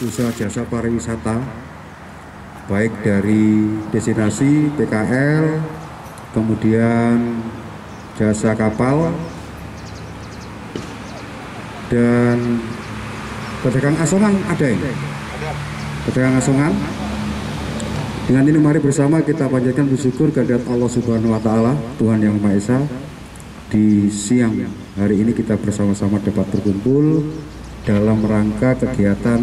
usaha jasa pariwisata, baik dari destinasi, PKL, kemudian jasa kapal, dan pedagang asongan ada ini. Pedagang asongan. Dengan ini mari bersama kita panjatkan bersyukur kehadirat Allah Subhanahu wa taala, Tuhan Yang Maha Esa. Di siang hari ini kita bersama-sama dapat berkumpul dalam rangka kegiatan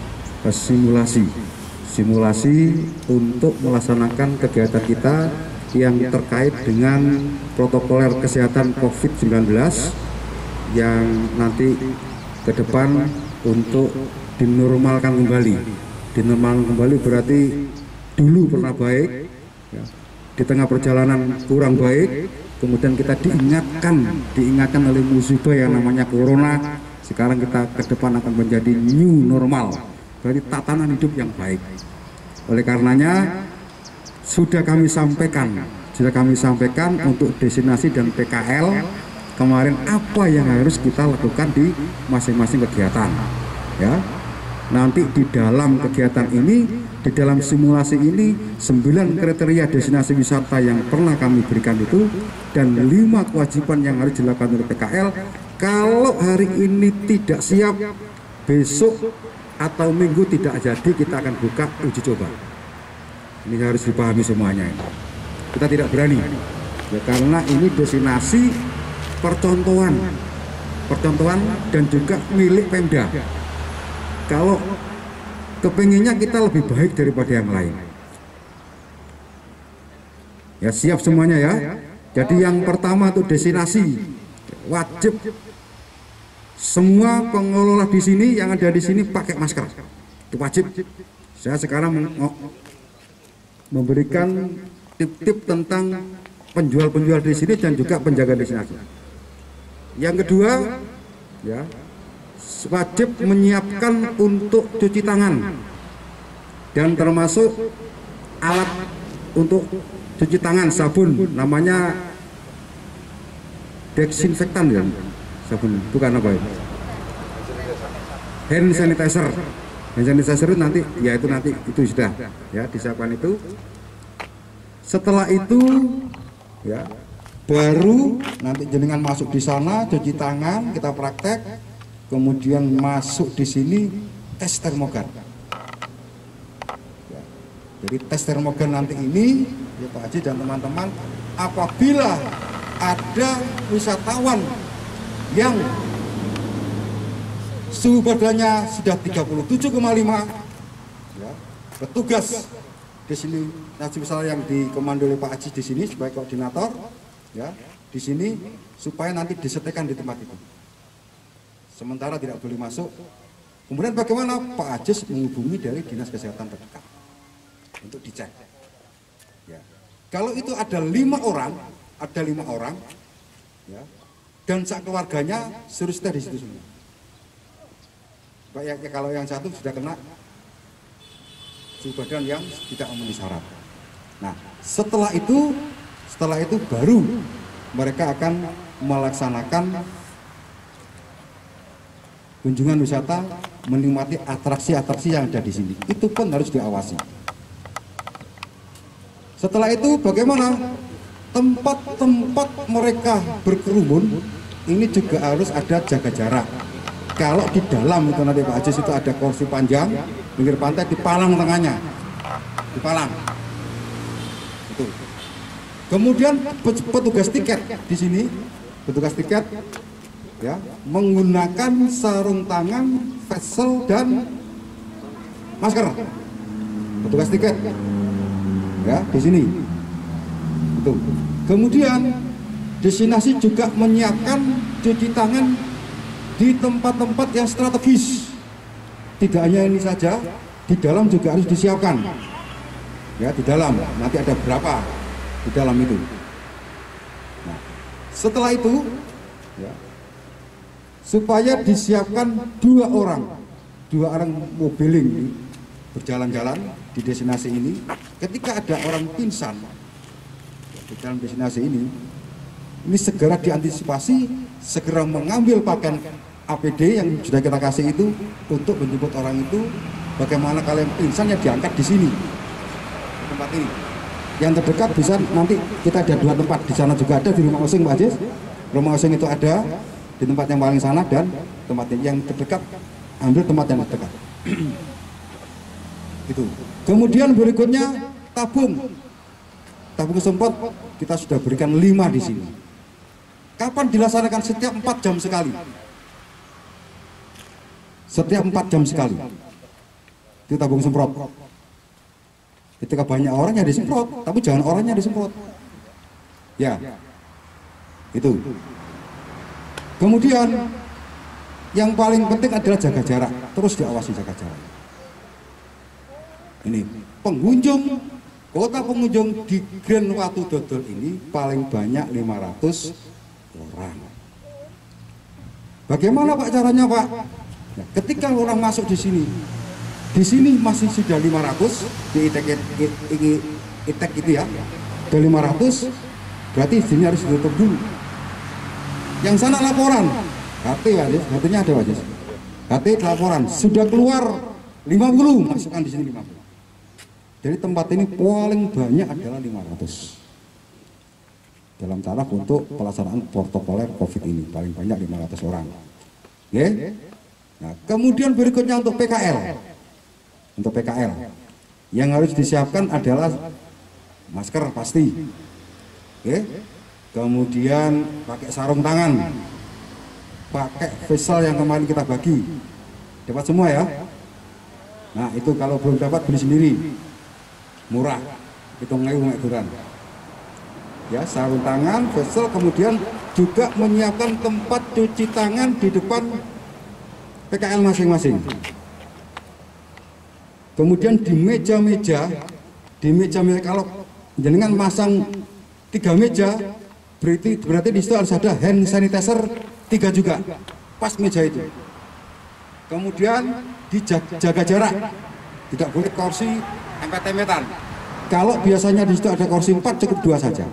simulasi untuk melaksanakan kegiatan kita yang terkait dengan protokoler kesehatan COVID-19 yang nanti ke depan untuk dinormalkan kembali. Dinormalkan kembali berarti dulu pernah baik, ya, di tengah perjalanan kurang baik, kemudian kita diingatkan oleh musibah yang namanya corona. Sekarang kita ke depan akan menjadi new normal, berarti tatanan hidup yang baik. Oleh karenanya sudah kami sampaikan untuk destinasi dan PKL kemarin apa yang harus kita lakukan di masing-masing kegiatan, ya. Nanti di dalam kegiatan ini, di dalam simulasi ini, 9 kriteria destinasi wisata yang pernah kami berikan itu, dan 5 kewajiban yang harus dilakukan oleh PKL. Kalau hari ini tidak siap, besok atau minggu tidak jadi, kita akan buka uji coba. Ini harus dipahami semuanya ini. Kita tidak berani, ya, karena ini destinasi percontohan dan juga milik Pemda. Kalau kepinginnya kita lebih baik daripada yang lain, ya siap semuanya ya. Jadi yang pertama itu destinasi, wajib semua pengelola di sini yang ada di sini pakai masker, itu wajib. Saya sekarang memberikan tip-tip tentang penjual-penjual di sini dan juga penjaga destinasi. Yang kedua, ya, wajib menyiapkan untuk cuci tangan dan termasuk alat untuk cuci tangan, sabun, namanya desinfektan ya, sabun, bukan apa itu, hand sanitizer. Hand sanitizer itu nanti, ya itu nanti itu sudah ya disiapkan itu. Setelah itu, ya, baru nanti jenengan masuk di sana, cuci tangan, kita praktek. Kemudian masuk di sini tes termogan. Ya, jadi tes termogan nanti ini, ya Pak Haji dan teman-teman, apabila ada wisatawan yang suhu badannya sudah 37,5, ya, petugas di sini, nanti misalnya yang dikomando oleh Pak Haji di sini sebagai koordinator, ya, di sini supaya nanti disetekan di tempat itu. Sementara tidak boleh masuk. Kemudian bagaimana? Pak Ajis menghubungi dari dinas kesehatan terdekat untuk dicek. Ya. Kalau itu ada 5 orang, ya, dan sak keluarganya suruh stay di situ semua. Ya, kalau yang satu sudah kena suhu badan yang tidak memenuhi syarat. Nah, setelah itu baru mereka akan melaksanakan kunjungan wisata, menikmati atraksi-atraksi yang ada di sini. Itu pun harus diawasi. Setelah itu bagaimana? Tempat-tempat mereka berkerumun ini juga harus ada jaga jarak. Kalau di dalam itu nanti Pak Ajis itu ada kursi panjang, pinggir pantai dipalang tengahnya, dipalang. Itu. Kemudian petugas tiket di sini, petugas tiket, ya, menggunakan sarung tangan, face shield dan masker. Petugas tiket, ya, di sini. Itu. Kemudian destinasi juga menyiapkan cuci tangan di tempat-tempat yang strategis. Tidak hanya ini saja, di dalam juga harus disiapkan. Ya, di dalam nanti ada berapa di dalam itu. Nah, setelah itu, ya, supaya disiapkan 2 orang mobiling berjalan-jalan di destinasi ini. Ketika ada orang pingsan di dalam destinasi ini segera diantisipasi, segera mengambil pakaian APD yang sudah kita kasih itu untuk menjemput orang itu, Bagaimana kalian pingsan ya diangkat di sini, di tempat ini. Yang terdekat bisa nanti kita ada 2 tempat, di sana juga ada di rumah Osing Pak Ajis. Rumah Osing itu ada di tempat yang paling sana dan tempat yang terdekat ambil tempat yang terdekat. Itu. Kemudian berikutnya tabung semprot kita sudah berikan 5 di sini. Kapan dilaksanakan? Setiap 4 jam sekali. Setiap 4 jam sekali. Itu tabung semprot. Ketika banyak orang yang disemprot, tapi jangan orangnya disemprot. Ya, itu. Kemudian yang paling penting adalah jaga jarak. Terus diawasi jaga jarak. Ini pengunjung, kota pengunjung di Grand Watu Dodol ini paling banyak 500 orang. Bagaimana Pak caranya Pak? Nah, ketika orang masuk di sini masih sudah 500 di itek itu ya, ada 500, berarti di sini harus ditutup dulu. Yang sana laporan, HT-nya ada Pak Jis. HT laporan sudah keluar 50, masukkan di sini 50. Jadi tempat ini paling banyak adalah 500 dalam taraf untuk pelaksanaan protokoler COVID ini, paling banyak 500 orang. Oke? Nah, kemudian berikutnya untuk PKL. Untuk PKL yang harus disiapkan adalah masker pasti. Oke? Kemudian pakai sarung tangan, pakai facial yang kemarin kita bagi. Dapat semua ya? Nah, itu kalau belum dapat beli sendiri. Murah, hitung ukuran. Ya, sarung tangan, facial, kemudian juga menyiapkan tempat cuci tangan di depan PKL masing-masing. Kemudian di meja-meja kalau jenengan masang 3 meja, berarti di situ harus ada hand sanitizer 3 juga, pas meja itu. Kemudian dijaga jarak, tidak boleh kursi empet-empetan. Kalau biasanya di situ ada kursi 4, cukup 2 saja.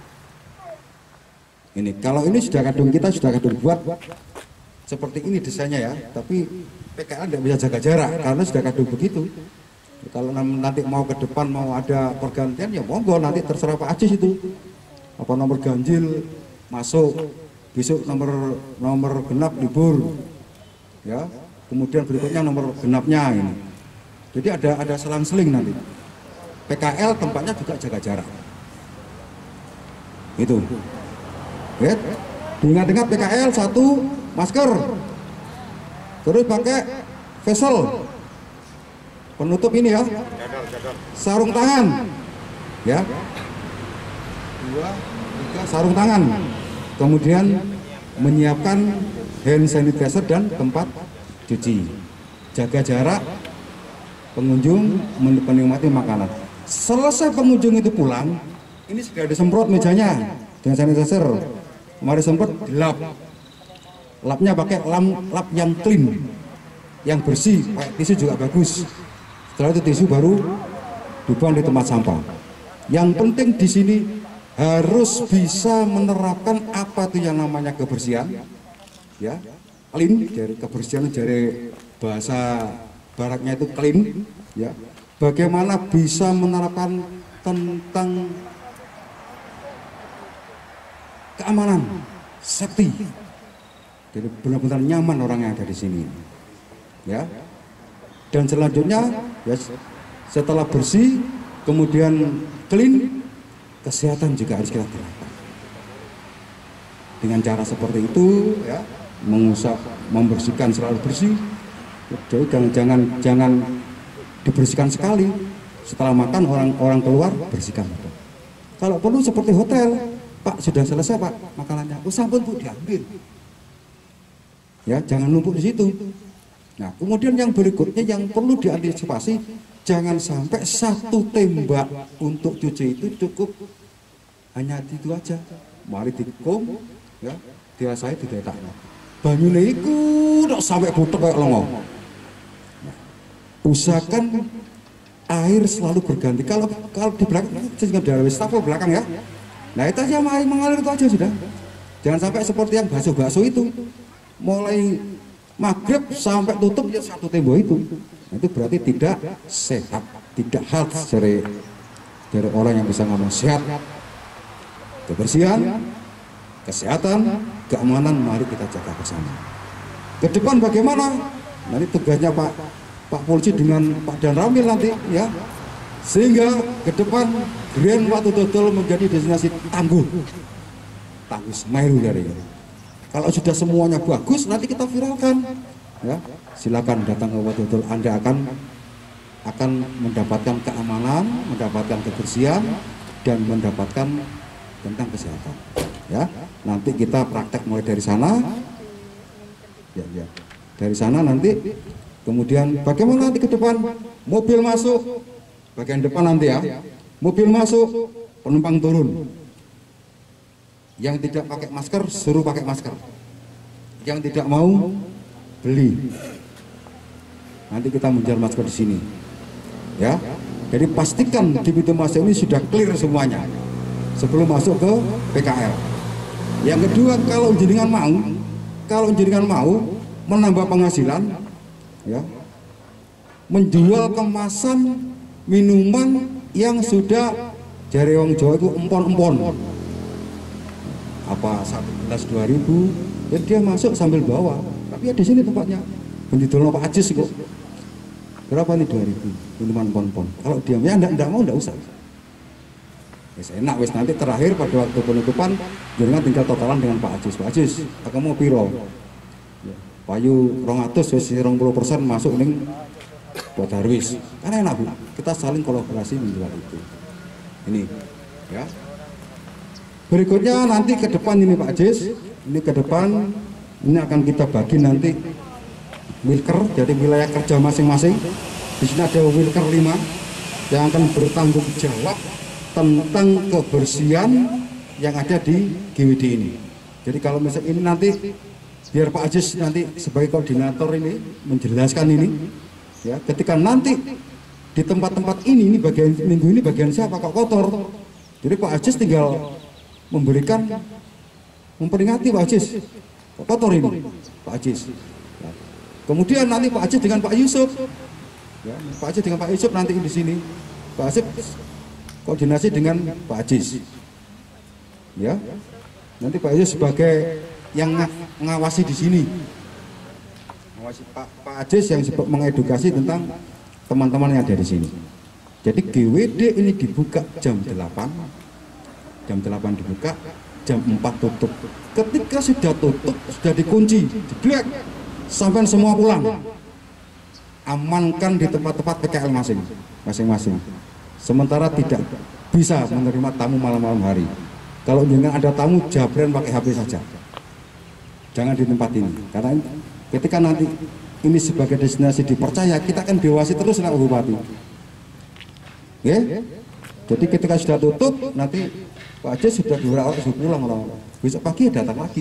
Ini, kalau ini sudah kadung buat seperti ini desainnya ya, tapi PKL tidak bisa jaga jarak karena sudah kadung begitu. Kalau nanti mau ke depan mau ada pergantian ya monggo, nanti terserah Pak Ajis itu. Apa nomor ganjil masuk, besok nomor genap libur. Ya, kemudian berikutnya nomor genapnya ini. Jadi ada selang-seling nanti. PKL tempatnya juga jaga jarak. Itu. Ya. Diingat-ingat PKL 1 masker. Terus pakai facial. Penutup ini ya. Sarung tangan. Ya. 2, 3 sarung tangan. Kemudian menyiapkan hand sanitizer dan tempat cuci. Jaga jarak pengunjung menikmati makanan. Selesai pengunjung itu pulang, ini sudah disemprot mejanya dengan sanitizer. Mari semprot, lap. Lapnya pakai lap yang clean, yang bersih, pakai tisu juga bagus. Setelah itu tisu baru dibuang di tempat sampah. Yang penting di sini harus bisa menerapkan apa itu yang namanya kebersihan, ya, clean. Dari kebersihan dari bahasa baratnya itu clean, ya. Bagaimana bisa menerapkan tentang keamanan, safety. Jadi benar-benar nyaman orang yang ada di sini, ya. Dan selanjutnya, ya, setelah bersih, kemudian clean, kesehatan juga harus kita terapkan. Dengan cara seperti itu, ya, membersihkan selalu bersih. Jadi jangan dibersihkan sekali. Setelah makan orang keluar bersihkan. Kalau perlu seperti hotel, Pak sudah selesai Pak makanannya, sampun Bu diambil. Ya, jangan numpuk di situ. Nah, kemudian yang berikutnya yang perlu diantisipasi, jangan sampai 1 tembak untuk cuci itu cukup hanya itu aja. Mari dikum, ya, dirasai didetakno. Banyune iku tok sampai butek kayak longo. Usahakan air selalu berganti. Kalau di belakang, dari stafel belakang ya. Nah itu aja air mengalir itu aja sudah. Jangan sampai seperti yang bakso-bakso itu, mulai maghrib sampai tutup ya 1 tembok itu. Itu berarti tidak sehat, tidak health dari orang yang bisa ngomong sehat. Kebersihan, kesehatan, keamanan, mari kita jaga bersama. Ke depan bagaimana? Nanti tugasnya Pak Polisi dengan Pak Dan Ramil nanti ya. Sehingga ke depan Grand Watu Dodol menjadi destinasi tangguh Semeru dari ini. Kalau sudah semuanya bagus, nanti kita viralkan. Ya, silakan datang ke Watu Dodol. Anda akan mendapatkan keamanan, mendapatkan kebersihan, dan mendapatkan tentang kesehatan. Ya, nanti kita praktek mulai dari sana. Ya. Dari sana nanti, kemudian bagaimana nanti ke depan? Mobil masuk. Bagian depan nanti ya, mobil masuk, penumpang turun. Yang tidak pakai masker, suruh pakai masker. Yang tidak mau, beli. Nanti kita menjual masker di sini. Ya, jadi pastikan di pintu masuk ini sudah clear semuanya sebelum masuk ke PKL. Yang kedua, kalau jenengan mau menambah penghasilan, ya, menjual kemasan minuman yang sudah jari wong Jawa itu empon-empon, apa 1 gelas 2.000, dan dia masuk sambil bawa. Tapi ya di sini tempatnya pendidol Pak Ajis kok. Berapa nih 2.000 minuman empon-empon? Kalau dia ya enggak mau, enggak usah. Wis enak, wis nanti terakhir pada waktu penutupan jenengan tinggal totalan dengan Pak Ajis. Pak Ajis, aku mau piro? Ya, payu 200 wis 20% masuk ning buat Darwis. Karena enak Bu, kita saling kolaborasi menjual itu. Ini ya. Berikutnya nanti ke depan ini Pak Ajis, ini ke depan ini akan kita bagi nanti wilker, jadi wilayah kerja masing-masing. Di sini ada wilker 5 yang akan bertanggung jawab tentang kebersihan yang ada di GWD ini. Jadi kalau misalnya ini nanti biar Pak Ajis nanti sebagai koordinator ini menjelaskan ini. Ya, ketika nanti di tempat-tempat ini bagian minggu ini bagian siapa kok kotor. Jadi Pak Ajis tinggal memperingati Pak Ajis kok kotor ini Pak Ajis. Ya. Kemudian nanti Pak Ajis dengan Pak Yusuf. Ya, Pak Ajis dengan Pak Yusuf nanti di sini. Pak Ajis koordinasi dengan Pak Ajis. Ya. Nanti Pak Ajis sebagai yang mengawasi di sini. Pak Ajis yang mengedukasi tentang teman-teman yang ada di sini. Jadi GWD ini dibuka jam 8 dibuka, jam 4 tutup. Ketika sudah tutup, sudah dikunci, jeblek, sampai semua pulang. Amankan di tempat-tempat PKL masing-masing. Sementara tidak bisa menerima tamu malam-malam hari. Kalau jangan ada tamu, jabren pakai HP saja. Jangan di tempat ini, karena ketika nanti ini sebagai destinasi dipercaya, kita akan diawasi terus oleh Bupati. Oke? Jadi ketika sudah tutup, nanti Pak Ajis sudah pulang orang. Besok pagi datang lagi.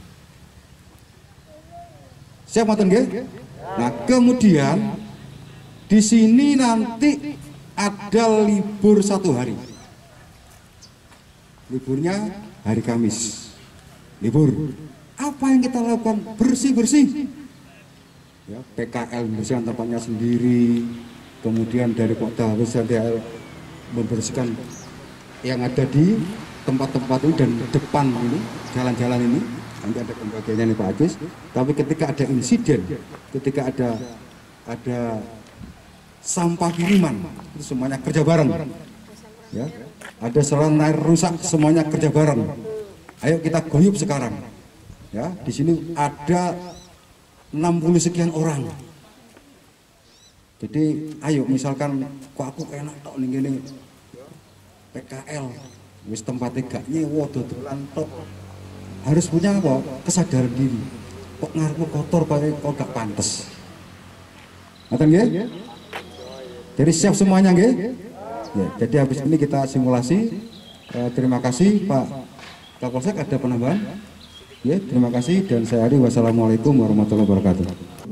Siap ngoten nggih? Nah, kemudian di sini nanti ada libur 1 hari. Liburnya hari Kamis. Libur. Apa yang kita lakukan? Bersih-bersih. Ya, PKL membersihkan tempatnya sendiri. Kemudian dari Kota DHL membersihkan yang ada di tempat-tempat ini dan depan ini, jalan-jalan ini. Nanti ada pembagiannya nih Pak Ajis. Tapi ketika ada insiden, ketika ada sampah kiriman, itu semuanya kerja bareng. Ya, ada saluran air rusak, semuanya kerja bareng. Ayo kita guyup sekarang. Ya, di sini ada 60 sekian orang. Jadi ayo misalkan kok aku enak tok ning ngene PKL wis tempatnya gak nyewa dodolan tok. Harus punya apa? Kesadaran diri. Kok ngarepmu kotor kok gak pantes. Ngoten nggih? Jadi siap semuanya nggih? Ya, jadi habis ini kita simulasi. Terima kasih Pak Kapolsek, ada penambahan? Ya, terima kasih dan saya Ari. Wassalamualaikum warahmatullahi wabarakatuh.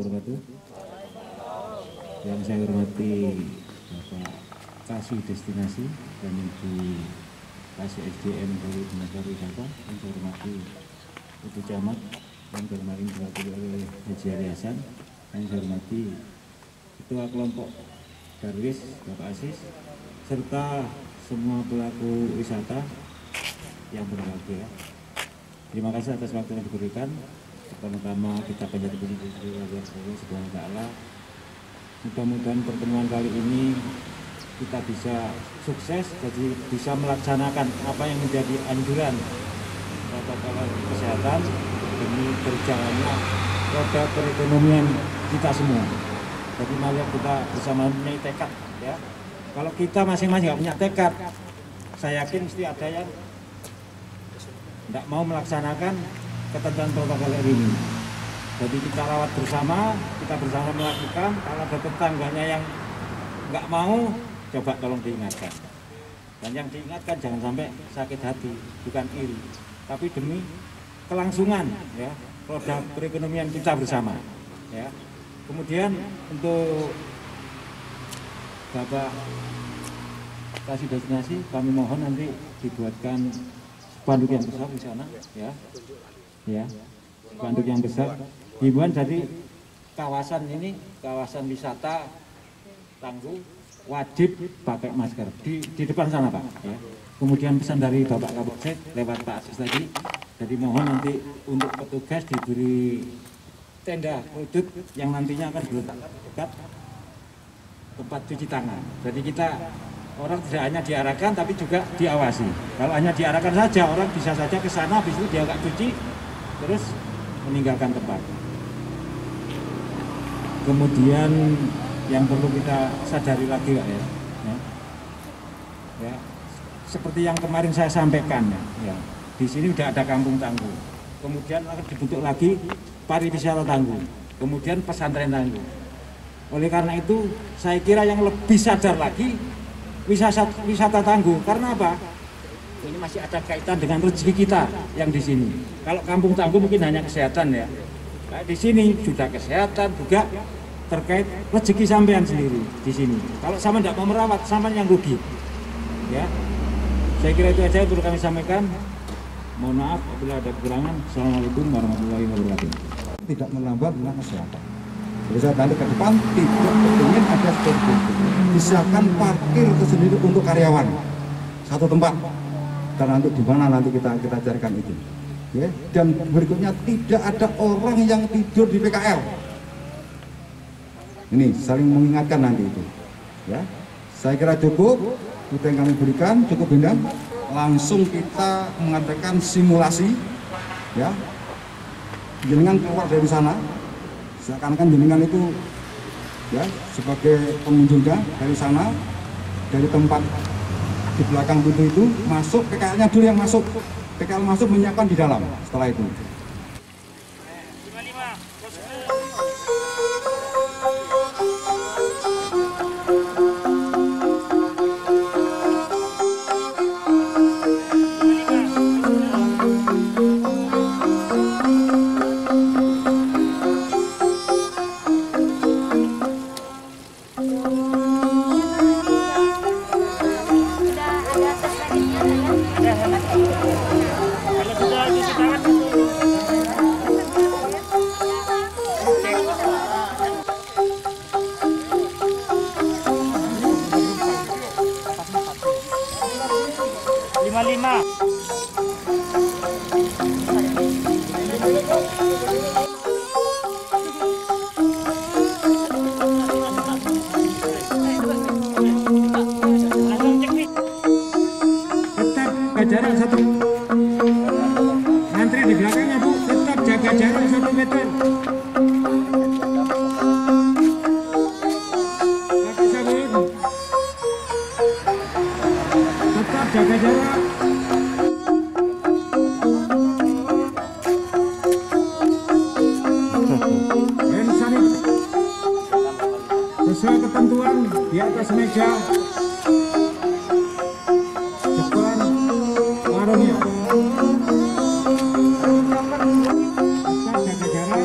Yang saya hormati Bapak Kasih Destinasi dan Ibu Kasih SDM dari Dinas Pariwisata, yang saya hormati Ibu Camat yang kemarin diwakili oleh Haji Ari Hasan, yang saya hormati Ketua Kelompok Darwis Bapak Asis, serta semua pelaku wisata yang berbahagia. Terima kasih atas waktu yang diberikan. Pertama-tama kita panjatkan puji kepada Allah Subhanahu wa taala. Mudah-mudahan pertemuan kali ini kita bisa sukses, jadi bisa melaksanakan apa yang menjadi anjuran protokol kesehatan demi berjalannya roda perekonomian kita semua. Jadi mari kita bersama punya tekad, ya. Kalau kita masing-masing nggak punya tekad, saya yakin mesti ada yang tidak mau melaksanakan ketentuan protokol ini. Jadi kita rawat bersama, kita bersama melakukan. Kalau ada tetangganya yang nggak mau, coba tolong diingatkan. Dan yang diingatkan jangan sampai sakit hati, bukan iri, tapi demi kelangsungan, ya, roda perekonomian kita bersama, ya. Kemudian untuk Bapak kasih destinasi, kami mohon nanti dibuatkan spanduk yang besar di sana, ya, spanduk yang besar. Himbauan dari kawasan ini, kawasan wisata Tangguh, wajib pakai masker di depan sana, Pak. Ya. Kemudian pesan dari Bapak Kapolsek lewat Pak Asis tadi, jadi mohon nanti untuk petugas diberi tenda rudut yang nantinya akan diletakkan dekat tempat cuci tangan. Jadi kita orang tidak hanya diarahkan tapi juga diawasi. Kalau hanya diarahkan saja, orang bisa saja ke sana, habis itu dia nggak cuci, terus meninggalkan tempat. Kemudian yang perlu kita sadari lagi, Pak, ya, seperti yang kemarin saya sampaikan, ya, di sini udah ada kampung Tangguh, kemudian akan dibentuk lagi pariwisata Tangguh, kemudian pesantren Tangguh. Oleh karena itu, saya kira yang lebih sadar lagi wisata Tangguh. Karena apa? Ini masih ada kaitan dengan rezeki kita yang di sini. Kalau kampung Tangguh mungkin hanya kesehatan, ya. Nah, di sini sudah kesehatan juga terkait rezeki sampean sendiri di sini. Kalau sama tidak mau merawat, sama yang rugi. Ya, saya kira itu aja yang perlu kami sampaikan. Mohon maaf apabila ada kekurangan. Assalamualaikum warahmatullahi wabarakatuh. Tidak menambah tentang kesehatan. Jadi saya nanti ke depan tidak ingin ada seperti itu. Disiapkan parkir tersendiri untuk karyawan satu tempat. Dan nanti di mana nanti kita carikan itu. Ya. Dan berikutnya tidak ada orang yang tidur di PKL. Ini saling mengingatkan nanti itu. Ya, saya kira cukup. Itu yang kami berikan cukup Bendang. Langsung kita mengadakan simulasi. Ya, jenengan keluar dari sana. Seakan-akan jenengan itu ya sebagai pengunjungnya dari sana, dari tempat di belakang pintu itu masuk, PKL-nya dulu yang masuk. PKL masuk menyiapkan di dalam setelah itu. Jarak 1 antri di belakangnya, Bu, tetap jaga jarak 1 meter. Pakai sabun, tetap jaga jarak. Hand sanitizer sesuai ketentuan di atas meja depan warungnya. Tetap jaga jarak.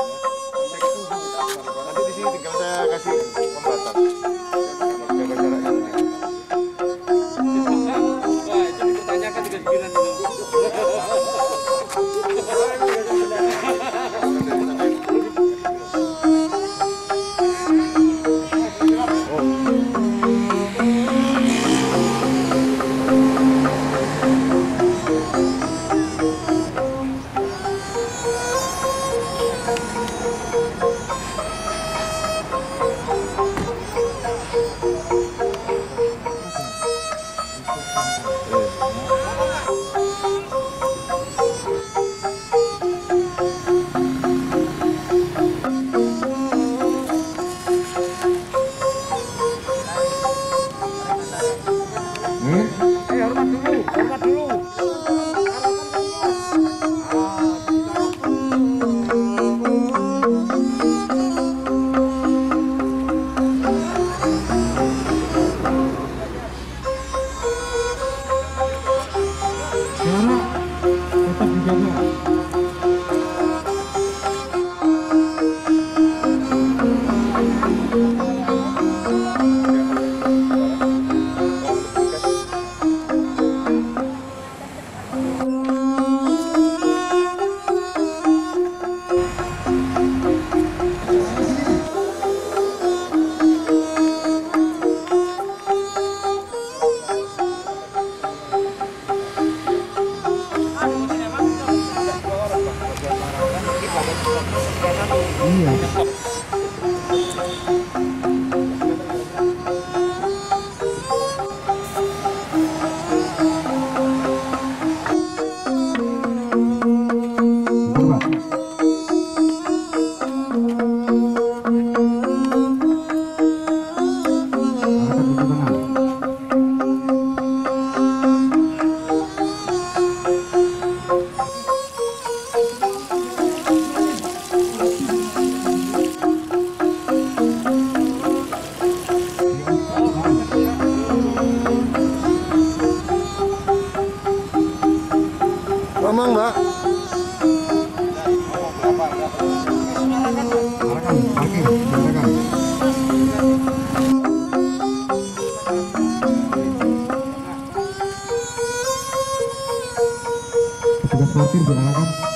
Nanti di sini tinggal saya kasih pembatas. Jaga jaraknya. ngomong, Mbak. Petugas parkir berarahkan.